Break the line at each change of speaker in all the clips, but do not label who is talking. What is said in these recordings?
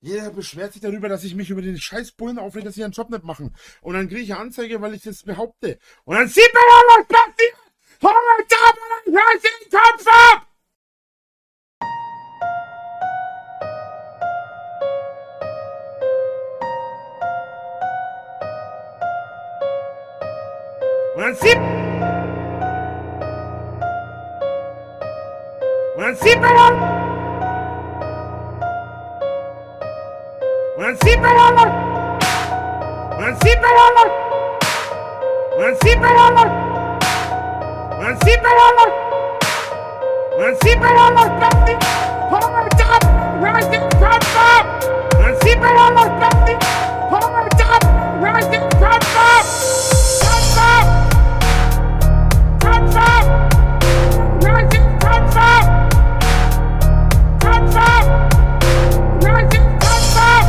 Jeder beschwert sich darüber, dass ich mich über den scheiß Bullen aufrege, dass sie ihren Job nicht machen. Und dann kriege ich eine Anzeige, weil ich das behaupte. Und dann sieht man ja, was passiert! Moment ab, und dann reiß ich den Kopf ab! Und dann sieht man ja... Und dann sieht man ja was! Und dann sieht man ja was! Und dann sieht man ja was! Und dann sieht man ja was! Und dann sieht man ja was passiert! Moment ab! Reiß den Kopf ab! Und dann sieht man ja was passiert! Moment ab! Reiß den Kopf ab! Kopf ab! Kopf ab! Reiß den Kopf ab! Kopf ab! Reiß den Kopf ab!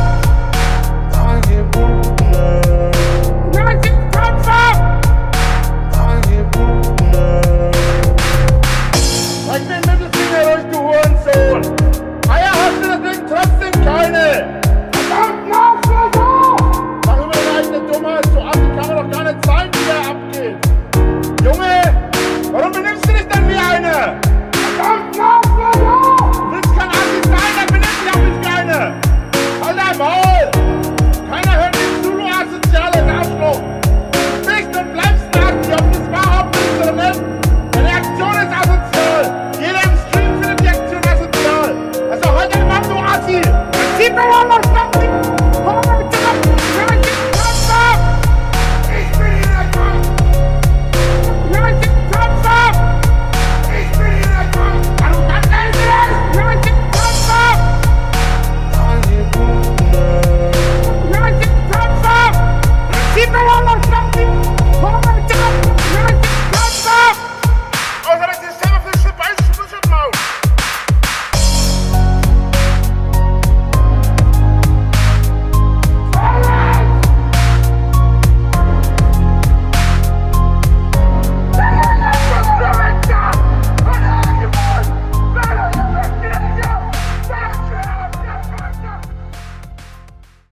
Zeig mir den Mittelfinger durch, du Hurensohn! Eier hast du deswegen trotzdem keine! Verdammt Nachfolger! Mach über deine eigene Dummheit, so assi kann man doch gar nicht sein, wie der abgeht! Junge, warum benimmst du dich denn wie eine? Verdammt Nachfolger! Du willst kein Assi sein, dann benimmst du dich auch nicht wie eine! Halt dein Maul! Keiner hört dir zu, du asoziales Arschloch! Du bist und bleibst ein Assi, ob du es wahrhaben willst oder nicht! Deine Aktion ist asozial! Jeder im Stream findet die Aktion asozial! Also halt deinen Mann, du Assi!
Dann sieht man ja was passiert!